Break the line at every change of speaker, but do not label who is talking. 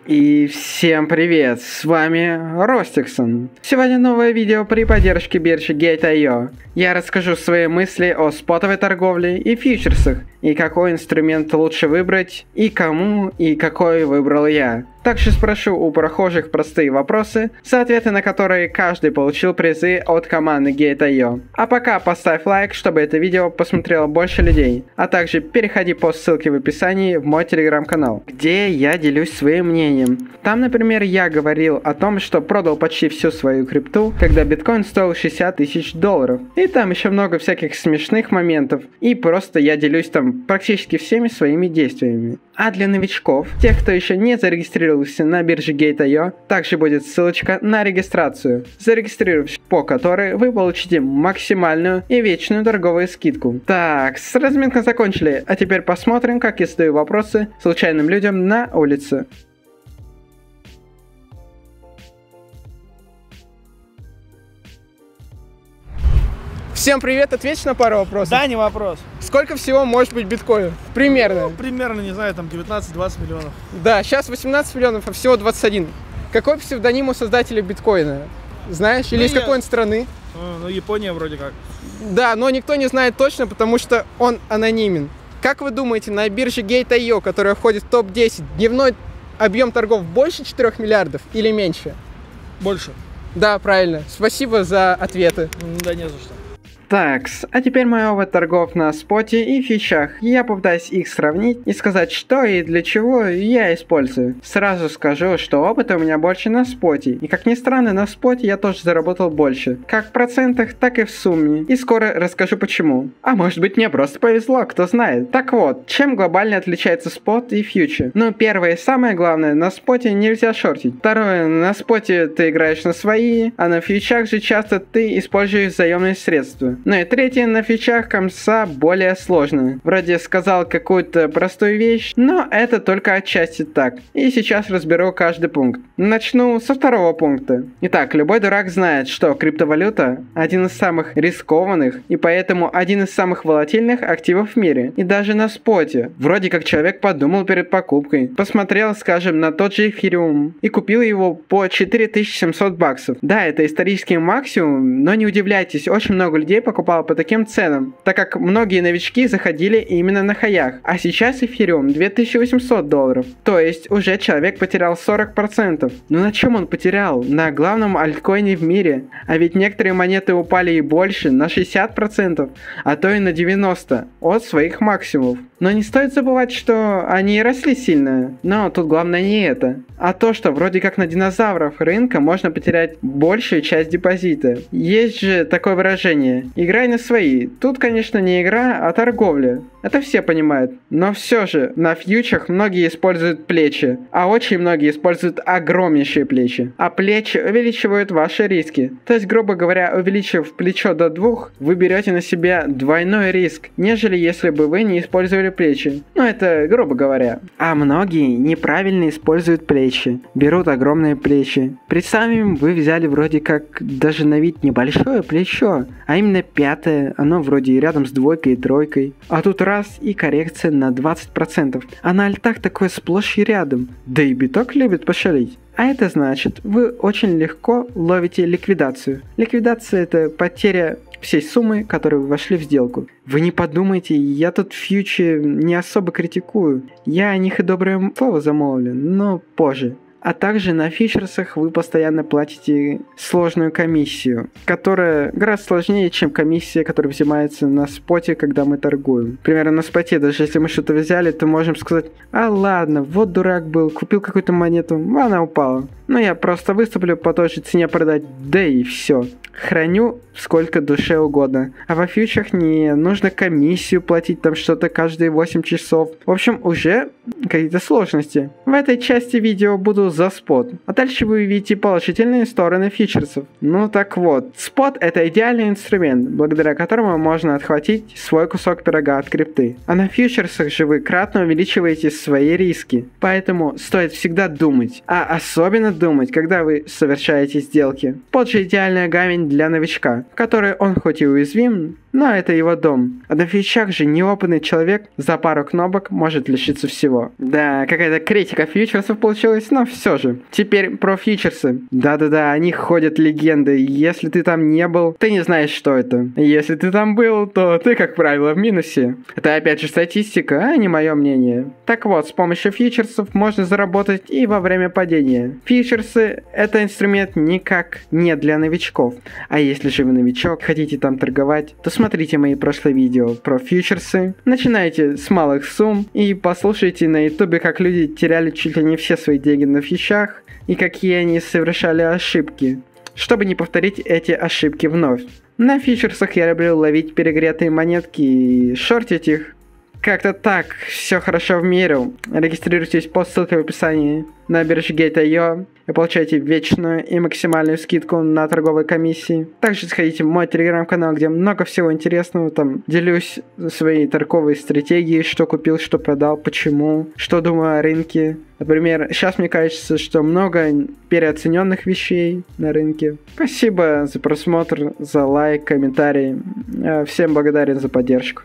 И всем привет, с вами Ростиксон. Сегодня новое видео при поддержке биржи Gate.io. Я расскажу свои мысли о спотовой торговле и фьючерсах, и какой инструмент лучше выбрать, и кому, и какой выбрал я. Также спрошу у прохожих простые вопросы, за ответы на которые каждый получил призы от команды Gate.io. А пока поставь лайк, чтобы это видео посмотрело больше людей. А также переходи по ссылке в описании в мой телеграм-канал, где я делюсь своим мнением. Там, например, я говорил о том, что продал почти всю свою крипту, когда биткоин стоил 60 тысяч долларов. И там еще много всяких смешных моментов. И просто я делюсь там практически всеми своими действиями. А для новичков, тех, кто еще не зарегистрировался на бирже Gate.io, также будет ссылочка на регистрацию, зарегистрировавшись по которой вы получите максимальную и вечную торговую скидку. Так, с разминкой закончили, а теперь посмотрим, как я задаю вопросы случайным людям на улице. Всем привет, ответь на пару вопросов.
Да, не вопрос.
Сколько всего может быть биткоин? Примерно.
Ну, примерно, не знаю, там 19-20 миллионов.
Да, сейчас 18 миллионов, а всего 21. Какой псевдоним у создателя биткоина? Знаешь? Или из какой страны?
Ну, Япония вроде как.
Да, но никто не знает точно, потому что он анонимен. Как вы думаете, на бирже Gate.io, которая входит в топ-10, дневной объем торгов больше 4 миллиардов или меньше?
Больше.
Да, правильно. Спасибо за ответы.
Да не за что.
Такс, а теперь мой опыт торгов на споте и фьючах. Я попытаюсь их сравнить и сказать, что и для чего я использую. Сразу скажу, что опыта у меня больше на споте. И как ни странно, на споте я тоже заработал больше. Как в процентах, так и в сумме. И скоро расскажу почему. А может быть, мне просто повезло, кто знает. Так вот, чем глобально отличается спот и фьючер? Ну, первое и самое главное, на споте нельзя шортить. Второе, на споте ты играешь на свои, а на фьючах же часто ты используешь заемные средства. Ну и третье, на фьючах комса более сложно. Вроде сказал какую-то простую вещь, но это только отчасти так. И сейчас разберу каждый пункт. Начну со второго пункта. Итак, любой дурак знает, что криптовалюта один из самых рискованных и поэтому один из самых волатильных активов в мире. И даже на споте. Вроде как человек подумал перед покупкой. Посмотрел, скажем, на тот же эфириум и купил его по 4700 баксов. Да, это исторический максимум, но не удивляйтесь, очень много людей покупал по таким ценам, так как многие новички заходили именно на хаях, а сейчас эфириум 2800 долларов, то есть уже человек потерял 40%. Но на чем он потерял? На главном альткоине в мире, а ведь некоторые монеты упали и больше, на 60%, а то и на 90% от своих максимумов. Но не стоит забывать, что они и росли сильно, но тут главное не это, а то, что вроде как на динозавров рынка можно потерять большую часть депозита. Есть же такое выражение: играй на свои. Тут, конечно, не игра, а торговля. Это все понимают. Но все же, на фьючах многие используют плечи, а очень многие используют огромнейшие плечи. А плечи увеличивают ваши риски. То есть, грубо говоря, увеличив плечо до 2, вы берете на себя двойной риск, нежели если бы вы не использовали плечи. Ну, это грубо говоря. А многие неправильно используют плечи. Берут огромные плечи. Представим, вы взяли вроде как даже на вид небольшое плечо, а именно 5-е, оно вроде рядом с 2 и 3. А тут раз и коррекция на 20%. А на альтах такое сплошь и рядом. Да и биток любит пошалить. А это значит, вы очень легко ловите ликвидацию. Ликвидация — это потеря всей суммы, которую вы вошли в сделку. Вы не подумайте, я тут фьючи не особо критикую. Я о них и доброе слово замолвлю, но позже. А также на фьючерсах вы постоянно платите сложную комиссию, которая гораздо сложнее, чем комиссия, которая взимается на споте, когда мы торгуем. Примерно на споте, даже если мы что-то взяли, то можем сказать: а ладно, вот дурак был, купил какую-то монету, она упала. Но я просто выступлю по той же цене продать, да и все. Храню сколько душе угодно. А во фьючах не нужно комиссию платить, там что-то каждые 8 часов. В общем, уже какие-то сложности. В этой части видео буду за спот. А дальше вы увидите положительные стороны фьючерсов. Ну так вот, спот — это идеальный инструмент, благодаря которому можно отхватить свой кусок пирога от крипты. А на фьючерсах же вы кратно увеличиваете свои риски. Поэтому стоит всегда думать. А особенно думать, когда вы совершаете сделки. Спот же идеальная гавань для новичка, в которой он хоть и уязвим, но это его дом. А на фьючах же неопытный человек за пару кнопок может лишиться всего. Да, какая-то критика фьючерсов получилась, но все же. Теперь про фьючерсы. Да-да-да, о них ходят легенды. Если ты там не был, ты не знаешь, что это. Если ты там был, то ты, как правило, в минусе. Это опять же статистика, а не мое мнение. Так вот, с помощью фьючерсов можно заработать и во время падения. Фьючерсы — это инструмент никак не для новичков. А если же вы новичок, хотите там торговать, то смотрите мои прошлые видео про фьючерсы. Начинайте с малых сумм и послушайте на ютубе, как люди теряли чуть ли не все свои деньги на фьючах и какие они совершали ошибки, чтобы не повторить эти ошибки вновь. На фьючерсах я люблю ловить перегретые монетки и шортить их. Как-то так, все хорошо в мире. Регистрируйтесь по ссылке в описании на бирже Gate.io и получайте вечную и максимальную скидку на торговой комиссии. Также сходите в мой телеграм-канал, где много всего интересного. Там делюсь своей торговой стратегией, что купил, что продал, почему, что думаю о рынке. Например, сейчас мне кажется, что много переоцененных вещей на рынке. Спасибо за просмотр, за лайк, комментарий. Всем благодарен за поддержку.